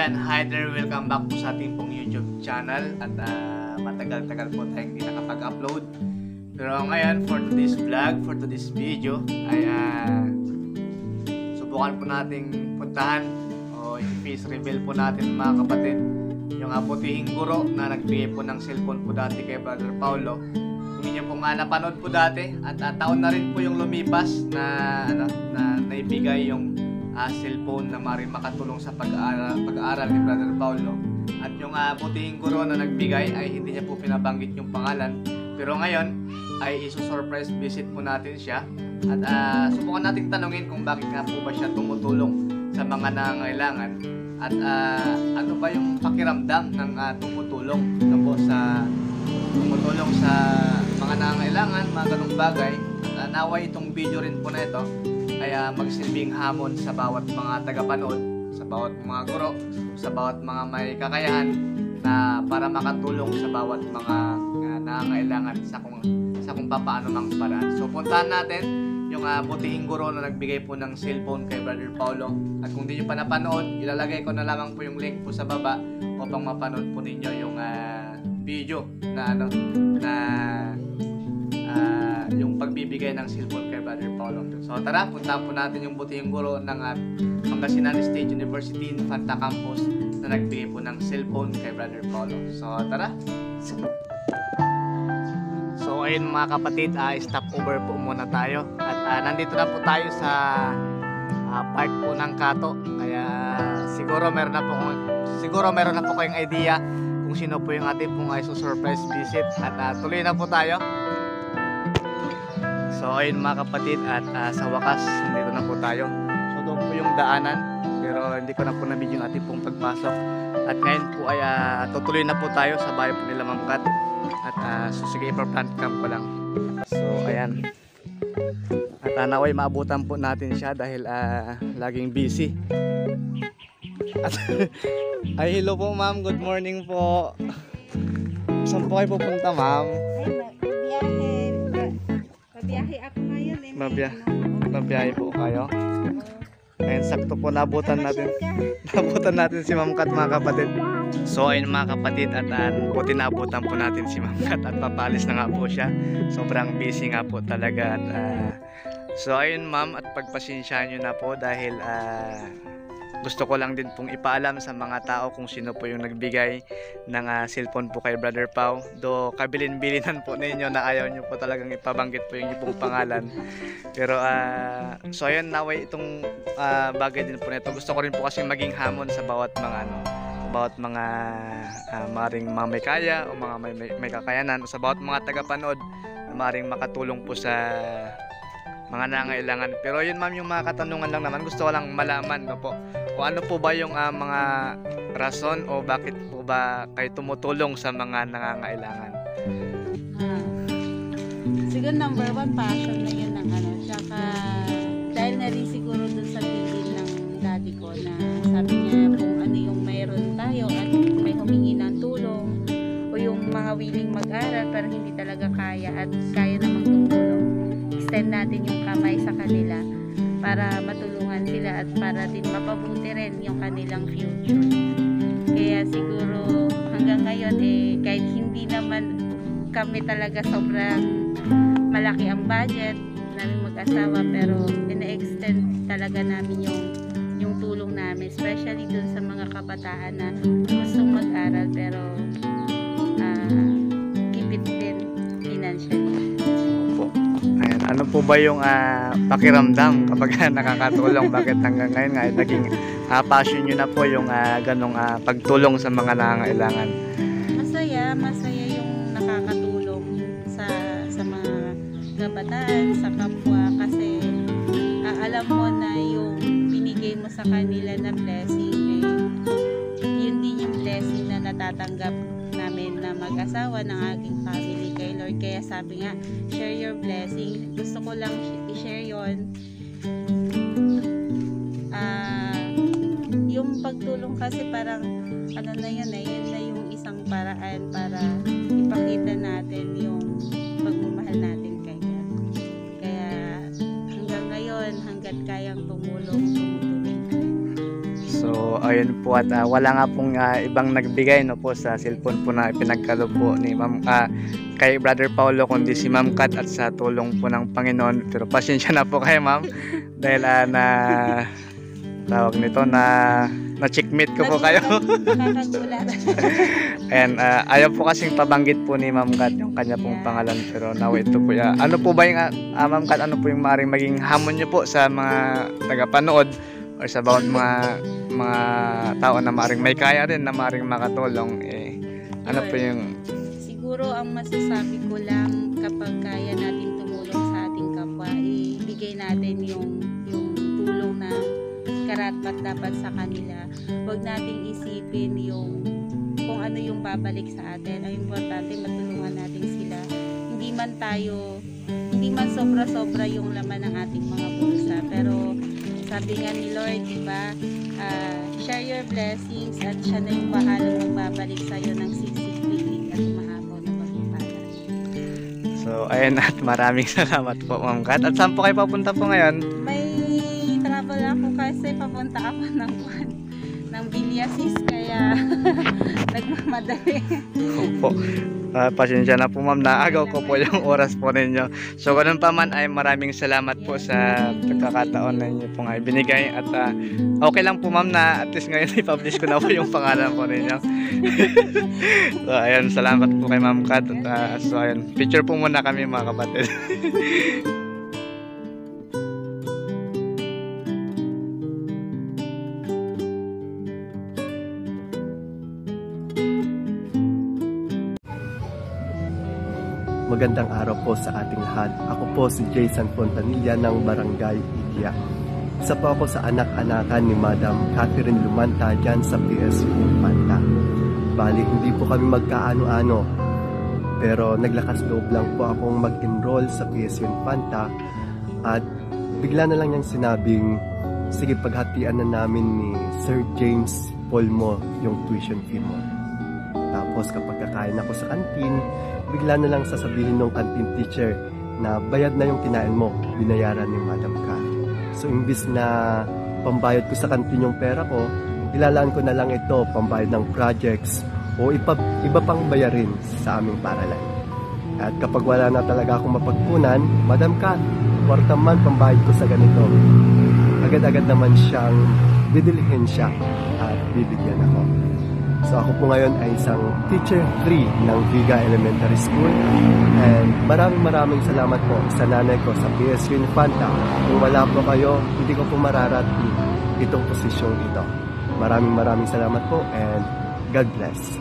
ayan, hi there, welcome back po sa ating pong YouTube channel. At matagal-tagal po tayong hindi nakapag-upload. Pero ngayon, for today's vlog, for today's video, ay subukan po nating puntahan o i-face reveal po natin mga kapatid yung putihing guro na nagbigay po ng cellphone po dati kay Brother Paulo. Kung inyo po nga napanood po dati at taon na rin po yung lumipas na naibigay yung cellphone na maaaring makatulong sa pag-aaral ni Brother Paulo. At yung putihing guro na nagbigay ay hindi niya po pinabanggit yung pangalan. Pero ngayon ay iso-surprise visit po natin siya. At subukan nating tanungin kung bakit nga po ba siya tumutulong sa mga nangangailangan. At ano ba yung pakiramdam ng tumutulong sa mga nangangailangan, mga ganung bagay. At naway itong video rin po na ito ay magsilbing hamon sa bawat mga tagapanood, sa bawat mga guro, sa bawat mga may kakayahan na para makatulong sa bawat mga nangangailangan sa kung paano mang paraan. So puntahan natin yung butihing guro na nagbigay po ng cellphone kay Brother Paulo. At kung di nyo pa napanood, ilalagay ko na lamang po yung link po sa baba upang mapanood po ninyo yung video na yung pagbibigay ng cellphone kay Brother Paulo. So tara, puntahan po natin yung butihing guro ng Pangasinan State University Infanta Campus na nagbigay po ng cellphone kay Brother Paulo. So tara. So ayun mga kapatid, stop over po muna tayo. At nandito na po tayo sa park po ng Kato. Kaya siguro meron na po kayong idea kung sino po yung ating pong surprise visit. At tuloy na po tayo. So ayun mga kapatid, at sa wakas nandito na po tayo. So doon po yung daanan, pero hindi ko na po na-video yung ating pong pagpasok. At ngayon po ay tutuloy na po tayo sa bahay po nila Ma'am Kat. At so sige, i-plant cam ko lang. So ayan. At naway maabutan po natin siya dahil laging busy. At ay hello po ma'am, good morning po. Saan po kayo pupunta ma'am? Mabiyahe ako ngayon eh. Mabiyahe po kayo. Ayun, sakto po nabutan natin si Ma'am Kat mga kapatid. So ayun mga kapatid, at buti nabutan po natin si Ma'am Kat at papalis na nga po siya. Sobrang busy nga po talaga. At so ayun ma'am, at pagpasensyahan nyo na po dahil gusto ko lang din pong ipaalam sa mga tao kung sino po yung nagbigay ng cellphone po kay Brother Pau. Do kabilin-bilinan po ninyo na ayaw nyo po talagang ipabanggit po yung pong pangalan. Pero so ayun, naway itong bagay din po nito. Gusto ko rin po kasi maging hamon sa bawat mga maring mga may kaya o mga may kakayanan, o sa bawat mga tagapanood na maring makatulong po sa mga nangangailangan. Pero yun ma'am, yung mga katanungan lang naman, gusto ko lang malaman po kung ano po ba yung mga rason o bakit po ba kayo tumutulong sa mga nangangailangan. Siguro number one, passion na yun ng tsaka dahil na rin siguro dun sa bilin ng daddy ko na sabi niya kung ano yung mayroon tayo at may humingi ng tulong o yung mga willing mag-aral pero hindi talaga kaya at kaya namang tumulong, extend natin yung kamay sa kanila para matulungan sila at para din mapabuti rin yung kanilang future. Kaya siguro hanggang ngayon kahit hindi naman kami talaga sobrang malaki ang budget namin mag-asawa, pero ina-extend talaga namin yung tulong namin, especially dun sa mga kabataan na gustong mag-aral pero gipit din financially. Ayan, ano po ba yung pakiramdam kapag nakakatulong? Bakit hanggang ngayon nga naging passion nyo na po yung ganong pagtulong sa mga nangangailangan? Masaya yung nakakatulong sa mga kabataan, sa kapwa, kasi alam mo na yung binigay mo sa kanila na blessing yun din yung blessing na natatanggap namin na mag-asawa ng aking family kay Lord. Kaya sabi nga, share your blessing. Gusto ko lang i-share yun. Yung pagtulong kasi parang yun na yung isang paraan para ipakita natin yung pagmamahal natin kay God. Kaya hanggang ngayon, hanggat kayang tumulong. So ayun po, at wala nga pong ibang nagbigay no po sa cellphone po na ipinagkaloob po ni Ma'am kay Brother Paulo, kundi si Ma'am Kat, at sa tulong po ng Panginoon. Pero pasensya na po kayo, Ma'am, dahil na tawag nito na checkmate ko po kayo. Nakakagulat. And ayaw po kasing pabanggit po ni Ma'am Kat yung kanya pong pangalan, pero now ito po ano po ba yung Ma'am Kat, ano po yung maaaring maging hamon nyo po sa mga tagapanood or sa bawat mga tao na maaaring may kaya rin na maaaring makatulong, ano po yung... Siguro ang masasabi ko lang, kapag kaya natin tumulong sa ating kapwa, ibigay natin yung tulong na karapat dapat sa kanila. Huwag nating isipin kung ano yung babalik sa atin. Ang importante, matulungan natin sila. Hindi man sobra-sobra yung laman ng ating mga bulsa, pero sabi nga ni Lord, diba, share your blessings at siya na yung bahalang magbabalik sa'yo ng siksik-pilig at mahabaw na pagpapala. So ayun, at maraming salamat po, Ma'am Kat. At saan po kayo papunta po ngayon? May travel ako kasi papunta ako ng Villasis, kaya nagmamadali. Opo. Pasensya na po, Ma'am, naagaw ko po yung oras po ninyo. So ganun pa man, ay maraming salamat po sa pagkakataon na inyo po nga ibinigay. At okay lang po, Ma'am, na at least ngayon i-publish ko na po yung pangalan po ninyo. So ayun, salamat po kay Ma'am Kat. At so ayun, picture po muna kami, mga kapatid. Magandang araw po sa ating lahat. Ako po si Jason Fontanilla ng Barangay Igia. Isa po ako sa anak-anakan ni Madam Catherine Lumanta dyan sa PSU Infanta. Bali, hindi po kami magkaano-ano, pero naglakas loob lang po akong mag-enroll sa PSU Infanta at bigla na lang niyang sinabing, sige, paghatian na namin ni Sir James Polmo yung tuition fee mo. Tapos kapag kakain ako sa kantin, bigla na lang sasabihin ng canteen teacher na bayad na yung kinain mo, binayaran ni Madam Ka. So imbis na pambayad ko sa kantin yung pera ko, ilalaan ko na lang ito pambayad ng projects o iba pang bayarin sa aming paralan. At kapag wala na talaga akong mapagpunan, Madam Ka, kwarta man pambayad ko sa ganito. Agad-agad naman siyang didilhin siya at bibigyan ako. So ako po ngayon ay isang teacher 3 ng Viga Elementary School, and maraming salamat po sa nanay ko sa PSU Infanta. Kung wala po kayo, hindi ko po mararating itong posisyong ito. Maraming salamat po, and God bless.